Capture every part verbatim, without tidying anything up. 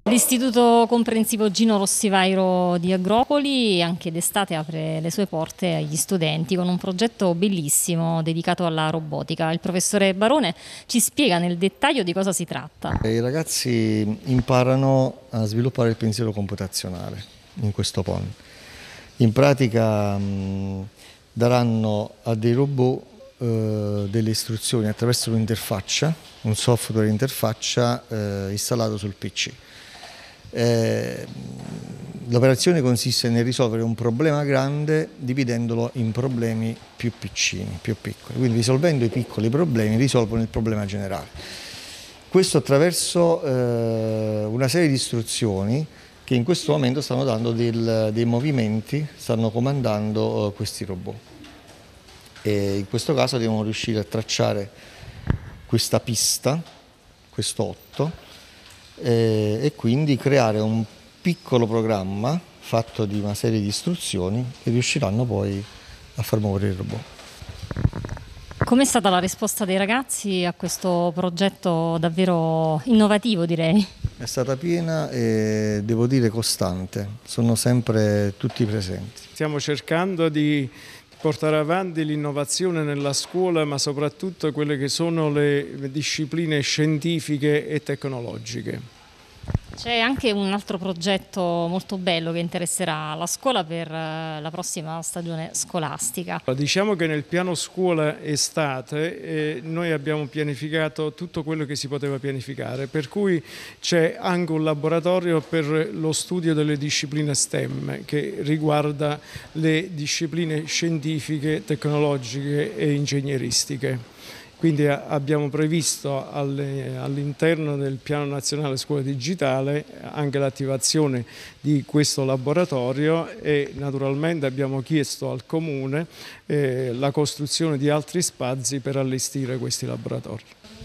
L'Istituto Comprensivo Gino Rossivairo di Agropoli anche d'estate apre le sue porte agli studenti con un progetto bellissimo dedicato alla robotica. Il professore Barone ci spiega nel dettaglio di cosa si tratta. I ragazzi imparano a sviluppare il pensiero computazionale in questo P O N. In pratica mh, daranno a dei robot eh, delle istruzioni attraverso un'interfaccia, un software interfaccia eh, installato sul P C. Eh, L'operazione consiste nel risolvere un problema grande dividendolo in problemi più piccini, più piccoli. Quindi risolvendo i piccoli problemi risolvono il problema generale. Questo attraverso eh, una serie di istruzioni che in questo momento stanno dando del, dei movimenti, stanno comandando eh, questi robot. E in questo caso devono riuscire a tracciare questa pista, questo otto, eh, e quindi creare un piccolo programma fatto di una serie di istruzioni che riusciranno poi a far muovere il robot. Com'è stata la risposta dei ragazzi a questo progetto davvero innovativo, direi? È stata piena e devo dire costante, sono sempre tutti presenti. Stiamo cercando di portare avanti l'innovazione nella scuola, ma soprattutto quelle che sono le discipline scientifiche e tecnologiche. C'è anche un altro progetto molto bello che interesserà la scuola per la prossima stagione scolastica. Diciamo che nel piano scuola estate eh, noi abbiamo pianificato tutto quello che si poteva pianificare, per cui c'è anche un laboratorio per lo studio delle discipline STEM che riguarda le discipline scientifiche, tecnologiche e ingegneristiche. Quindi abbiamo previsto all'interno del Piano Nazionale Scuola Digitale anche l'attivazione di questo laboratorio e naturalmente abbiamo chiesto al Comune eh, la costruzione di altri spazi per allestire questi laboratori.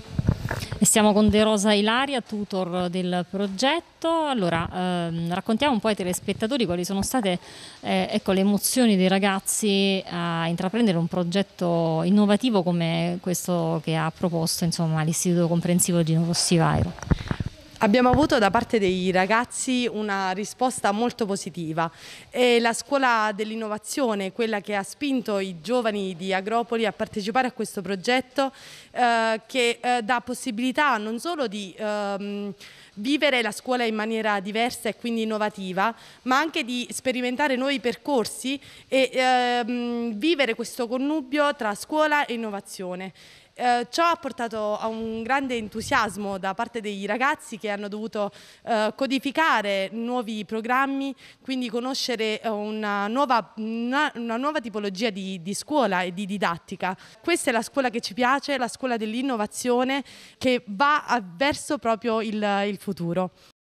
E siamo con De Rosa Ilaria, tutor del progetto. Allora, ehm, raccontiamo un po' ai telespettatori quali sono state eh, ecco, le emozioni dei ragazzi a intraprendere un progetto innovativo come questo che ha proposto l'Istituto Comprensivo Gino Rossivairo. Abbiamo avuto da parte dei ragazzi una risposta molto positiva. È la scuola dell'innovazione quella che ha spinto i giovani di Agropoli a partecipare a questo progetto eh, che eh, dà possibilità non solo di ehm, vivere la scuola in maniera diversa e quindi innovativa, ma anche di sperimentare nuovi percorsi e ehm, vivere questo connubio tra scuola e innovazione. Eh, ciò ha portato a un grande entusiasmo da parte dei ragazzi che hanno dovuto eh, codificare nuovi programmi, quindi conoscere una nuova, una, una nuova tipologia di, di scuola e di didattica. Questa è la scuola che ci piace, la scuola dell'innovazione che va verso proprio il, il futuro.